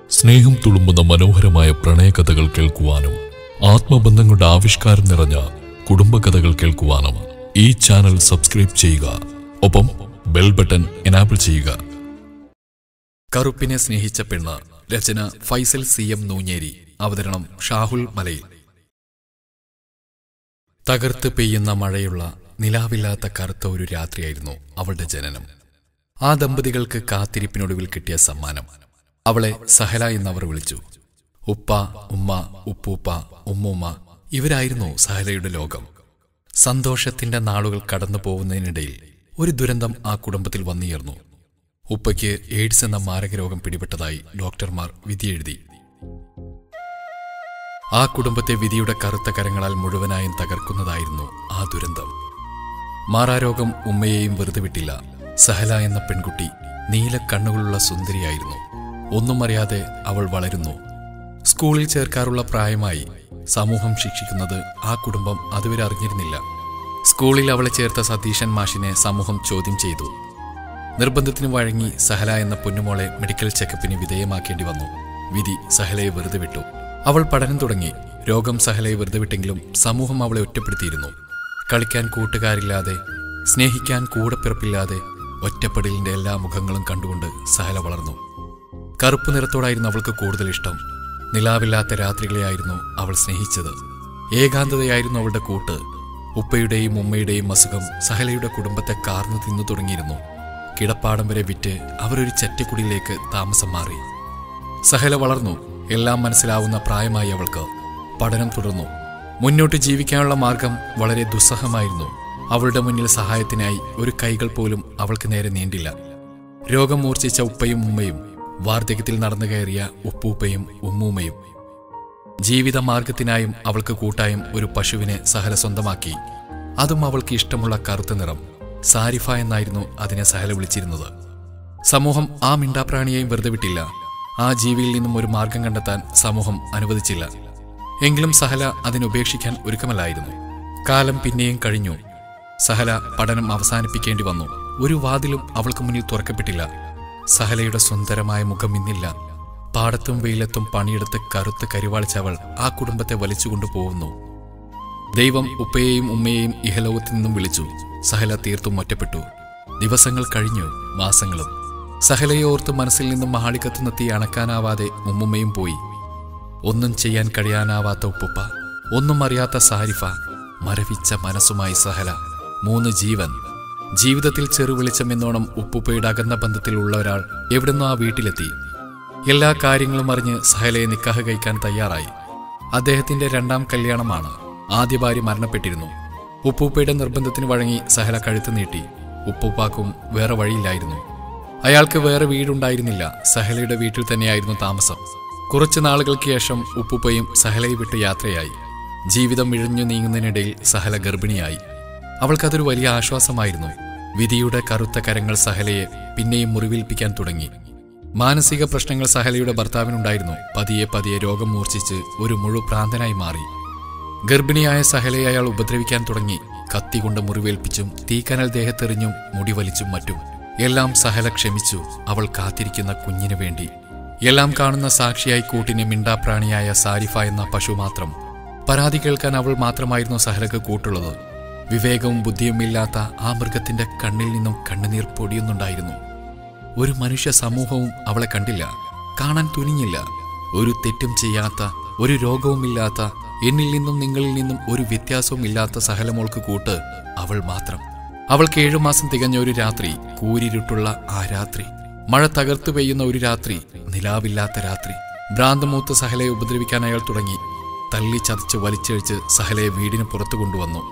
സ്നേഹം തുളുമ്പുന്ന മനോഹരമായ പ്രണയകഥകൾ കേൾക്കുവാനും ആത്മബന്ധങ്ങളുടെ ആവിഷ്കാരം നിറഞ്ഞ കുടുംബകഥകൾ കേൾക്കുവാനും ഈ ചാനൽ സബ്സ്ക്രൈബ് ചെയ്യുക. ഒപ്പം ബെൽ ബട്ടൺ എനാബിൾ ചെയ്യുക. കറുപ്പിനെ സ്നേഹിച്ച പെണ്ണ്. രചന ഫൈസൽ CM നൂഞ്ഞേരി. അവതരണം ഷാഹുൽ മലയിൽ. തകർത്ത് പെയ്യുന്ന മഴയുള്ള നിലാവില്ലാത്ത കറുത്ത ഒരു രാത്രിയായിരുന്നു അവളുടെ ജനനം. ആ ദമ്പതികൾക്ക് കാത്തിരിപ്പിനൊടുവിൽ കിട്ടിയ സമ്മാനം. അവളെ സഹല എന്നവർ വിളിച്ചു. ഉപ്പ, ഉമ്മ, ഉപ്പൂപ്പ, ഉമ്മൂമ്മ ഇവരായിരുന്നു സഹലയുടെ ലോകം. സന്തോഷത്തിന്റെ നാളുകൾ കടന്നു പോകുന്നതിനിടയിൽ ഒരു ദുരന്തം ആ കുടുംബത്തിൽ വന്നുയർന്നു. ഉപ്പയ്ക്ക് എയ്ഡ്സ് എന്ന മാരകരോഗം പിടിപെട്ടതായി ഡോക്ടർമാർ വിധിയെഴുതി. ആ കുടുംബത്തെ വിധിയുടെ കറുത്ത കരങ്ങളാൽ മുഴുവനായും തകർക്കുന്നതായിരുന്നു ആ ദുരന്തം. മാറാരോഗം ഉമ്മയെയും വെറുതെ വിട്ടില്ല. സഹല എന്ന പെൺകുട്ടി നീല കണ്ണുകളുള്ള സുന്ദരിയായിരുന്നു. ഒന്നും അറിയാതെ അവൾ വളരുന്നു. സ്കൂളിൽ ചേർക്കാറുള്ള പ്രായമായി. സമൂഹം ശിക്ഷിക്കുന്നത് ആ കുടുംബം അതുവരെ അറിഞ്ഞിരുന്നില്ല. സ്കൂളിൽ അവളെ ചേർത്ത സതീശൻ മാഷിനെ സമൂഹം ചോദ്യം ചെയ്തു. നിർബന്ധത്തിന് വഴങ്ങി സഹല എന്ന പൊന്നുമോളെ മെഡിക്കൽ ചെക്കപ്പിന് വിധേയമാക്കേണ്ടി വന്നു. വിധി സഹലയെ വെറുതെ വിട്ടു. അവൾ പഠനം തുടങ്ങി. രോഗം സഹലയെ വെറുതെ വിട്ടെങ്കിലും സമൂഹം അവളെ ഒറ്റപ്പെടുത്തിയിരുന്നു. കളിക്കാൻ കൂട്ടുകാരില്ലാതെ, സ്നേഹിക്കാൻ കൂടപ്പിറപ്പില്ലാതെ, ഒറ്റപ്പെടലിന്റെ എല്ലാ മുഖങ്ങളും കണ്ടുകൊണ്ട് സഹല വളർന്നു. കറുപ്പ് നിറത്തോടായിരുന്നു അവൾക്ക് കൂടുതൽ ഇഷ്ടം. നിലാവില്ലാത്ത രാത്രികളെയായിരുന്നു അവൾ സ്നേഹിച്ചത്. ഏകാന്തതയായിരുന്നു അവളുടെ കൂട്ട്. ഉപ്പയുടെയും ഉമ്മയുടെയും അസുഖം സഹലയുടെ കുടുംബത്തെ കാർന്നു തിന്നു തുടങ്ങിയിരുന്നു. കിടപ്പാടം വരെ വിറ്റ് അവരൊരു ചെറ്റക്കുടിയിലേക്ക് താമസം മാറി. സഹല വളർന്നു. എല്ലാം മനസ്സിലാവുന്ന പ്രായമായി അവൾക്ക്. പഠനം തുടർന്നു. മുന്നോട്ട് ജീവിക്കാനുള്ള മാർഗം വളരെ ദുസ്സഹമായിരുന്നു. അവളുടെ മുന്നിൽ സഹായത്തിനായി ഒരു കൈകൾ പോലും അവൾക്ക് നേരെ നീണ്ടില്ല. രോഗം മൂർച്ഛിച്ച ഉപ്പയും ഉമ്മയും, വാർദ്ധക്യത്തിൽ നടന്നു കയറിയ ഉപ്പൂപ്പയും ഉമ്മൂമ്മയും. ജീവിത മാർഗത്തിനായും അവൾക്ക് കൂട്ടായും ഒരു പശുവിനെ സഹല സ്വന്തമാക്കി. അതും അവൾക്ക് ഇഷ്ടമുള്ള കറുത്ത നിറം. സാരിഫ എന്നായിരുന്നു അതിനെ സഹല വിളിച്ചിരുന്നത്. സമൂഹം ആ മിണ്ടാപ്രാണിയെയും വെറുതെ വിട്ടില്ല. ആ ജീവിയിൽ നിന്നും ഒരു മാർഗം കണ്ടെത്താൻ സമൂഹം അനുവദിച്ചില്ല. എങ്കിലും സഹല അതിനുപേക്ഷിക്കാൻ ഒരുക്കമല്ലായിരുന്നു. കാലം പിന്നെയും കഴിഞ്ഞു. സഹല പഠനം അവസാനിപ്പിക്കേണ്ടി വന്നു. ഒരു വാതിലും അവൾക്ക് മുന്നിൽ തുറക്കപ്പെട്ടില്ല. സഹലയുടെ സുന്ദരമായ മുഖം ഇന്നില്ല. പാടത്തും വെയിലത്തും പണിയെടുത്ത് കറുത്ത് കരിവാളിച്ചവൾ ആ കുടുംബത്തെ വലിച്ചുകൊണ്ടു പോകുന്നു. ദൈവം ഉപ്പയെയും ഉമ്മയെയും ഇഹലോകത്തു നിന്നും വിളിച്ചു. സഹല തീർത്തും ഒറ്റപ്പെട്ടു. ദിവസങ്ങൾ കഴിഞ്ഞു, മാസങ്ങളും. സഹലയെ ഓർത്ത് മനസ്സിൽ നിന്നും മഹാളിക്കത്തുന്ന തീ അണക്കാനാവാതെ ഉമ്മുമ്മയും പോയി. ഒന്നും ചെയ്യാൻ കഴിയാനാവാത്ത ഉപ്പുപ്പ, ഒന്നും അറിയാത്ത സാരിഫ, മരവിച്ച മനസ്സുമായി സഹല. 3 ജീവൻ. ജീവിതത്തിൽ ചെറുവിളിച്ചമെന്നോണം ഉപ്പുപ്പയുടെ അകന്ന ബന്ധത്തിലുള്ള ഒരാൾ എവിടുന്നോ ആ വീട്ടിലെത്തി. എല്ലാ കാര്യങ്ങളും അറിഞ്ഞ് സഹലയെ നിക്കാഹ് കഴിക്കാൻ തയ്യാറായി. അദ്ദേഹത്തിന്റെ 2ാം കല്യാണമാണ്. ആദ്യ ഭാര്യ മരണപ്പെട്ടിരുന്നു. ഉപ്പൂപ്പയുടെ നിർബന്ധത്തിന് വഴങ്ങി സഹല കഴുത്ത് നീട്ടി. ഉപ്പൂപ്പാക്കും വേറെ വഴിയില്ലായിരുന്നു. അയാൾക്ക് വേറെ വീടുണ്ടായിരുന്നില്ല. സഹലയുടെ വീട്ടിൽ തന്നെയായിരുന്നു താമസം. കുറച്ചു നാളുകൾക്ക് ശേഷം ഉപ്പൂപ്പയും സഹലയെ വിട്ട് യാത്രയായി. ജീവിതം ഇഴഞ്ഞു നീങ്ങുന്നതിനിടയിൽ സഹല ഗർഭിണിയായി. അവൾക്കതൊരു വലിയ ആശ്വാസമായിരുന്നു. വിധിയുടെ കറുത്ത കരങ്ങൾ സഹലയെ പിന്നെയും മുറിവേൽപ്പിക്കാൻ തുടങ്ങി. മാനസിക പ്രശ്നങ്ങൾ സഹലയുടെ ഭർത്താവിനുണ്ടായിരുന്നു. പതിയെ പതിയെ രോഗം മൂർച്ഛിച്ച് ഒരു മുഴുപ്രാന്തനായി മാറി. ഗർഭിണിയായ സഹലയെ അയാൾ ഉപദ്രവിക്കാൻ തുടങ്ങി. കത്തികൊണ്ട് മുറിവേൽപ്പിച്ചും തീക്കനൽ ദേഹത്തെറിഞ്ഞും മുടി വലിച്ചും മറ്റും. എല്ലാം സഹല ക്ഷമിച്ചു. അവൾ കാത്തിരിക്കുന്ന കുഞ്ഞിനു വേണ്ടി. എല്ലാം കാണുന്ന സാക്ഷിയായി കൂട്ടിന് മിണ്ടാപ്രാണിയായ സാരിഫ എന്ന പശു മാത്രം. പരാതി കേൾക്കാൻ അവൾ മാത്രമായിരുന്നു സഹലക്ക് കൂട്ടുള്ളത്. വിവേകവും ബുദ്ധിയും ഇല്ലാത്ത ആ മൃഗത്തിന്റെ കണ്ണിൽ നിന്നും കണ്ണുനീർ പൊടിയുന്നുണ്ടായിരുന്നു. ഒരു മനുഷ്യ സമൂഹവും അവളെ കണ്ടില്ല, കാണാൻ തുനിഞ്ഞില്ല. ഒരു തെറ്റും ചെയ്യാത്ത, ഒരു രോഗവുമില്ലാത്ത, എന്നിൽ നിന്നും നിങ്ങളിൽ നിന്നും ഒരു വ്യത്യാസവും ഇല്ലാത്ത സഹലമോൾക്ക് കൂട്ട് അവൾ മാത്രം. അവൾക്ക് 7 മാസം തികഞ്ഞ ഒരു രാത്രി. കൂരിരുട്ടുള്ള ആ രാത്രി. മഴ തകർത്തു പെയ്യുന്ന ഒരു രാത്രി. നിലാവില്ലാത്ത രാത്രി. ഭ്രാന്തമൂത്ത് സഹലയെ ഉപദ്രവിക്കാൻ അയാൾ തുടങ്ങി. തല്ലി ചതച്ച് വലിച്ചഴിച്ച് സഹലയെ വീടിന് പുറത്തു കൊണ്ടുവന്നു.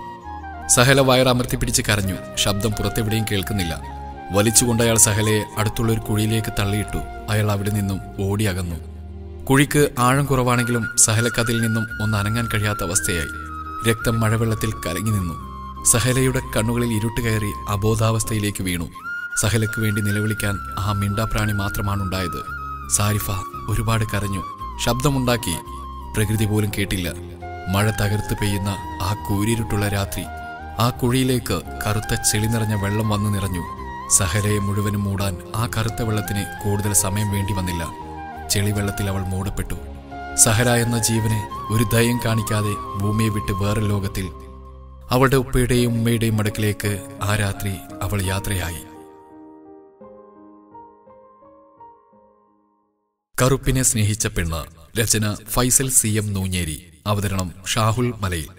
സഹല വയറമർത്തിപ്പിടിച്ച് കരഞ്ഞു. ശബ്ദം പുറത്തെവിടെയും കേൾക്കുന്നില്ല. വലിച്ചുകൊണ്ട് അയാൾ സഹലയെ അടുത്തുള്ള ഒരു കുഴിയിലേക്ക് തള്ളിയിട്ടു. അയാൾ അവിടെ നിന്നും ഓടി അകന്നു. കുഴിക്ക് ആഴം കുറവാണെങ്കിലും സഹലക്കതിൽ നിന്നും ഒന്ന് അനങ്ങാൻ കഴിയാത്ത അവസ്ഥയായി. രക്തം മഴവെള്ളത്തിൽ കലങ്ങി നിന്നു. സഹലയുടെ കണ്ണുകളിൽ ഇരുട്ട് കയറി അബോധാവസ്ഥയിലേക്ക് വീണു. സഹലയ്ക്ക് വേണ്ടി നിലവിളിക്കാൻ ആ മിണ്ടാപ്രാണി മാത്രമാണുണ്ടായത്. സാരിഫ ഒരുപാട് കരഞ്ഞു, ശബ്ദമുണ്ടാക്കി. പ്രകൃതി പോലും കേട്ടില്ല. മഴ തകർത്ത് പെയ്യുന്ന ആ കൂരിരുട്ടുള്ള രാത്രി. ആ കുഴിയിലേക്ക് കറുത്ത ചെളി നിറഞ്ഞ വെള്ളം വന്നു നിറഞ്ഞു. സഹലയെ മുഴുവനും മൂടാൻ ആ കറുത്ത വെള്ളത്തിന് കൂടുതൽ സമയം വേണ്ടി വന്നില്ല. ചെളിവെള്ളത്തിൽ അവൾ മൂടപ്പെട്ടു. സഹര എന്ന ജീവന് ഒരു ദയം കാണിക്കാതെ ഭൂമിയെ വിട്ട് വേറെ ലോകത്തിൽ അവളുടെ ഉപ്പയുടെയും ഉമ്മയുടെയും മടക്കിലേക്ക് ആ രാത്രി അവൾ യാത്രയായി. കറുപ്പിനെ സ്നേഹിച്ച പെണ്ണ്. രചന ഫൈസൽ CM നൂഞ്ഞേരി. അവതരണം ഷാഹുൽ മലയിൽ.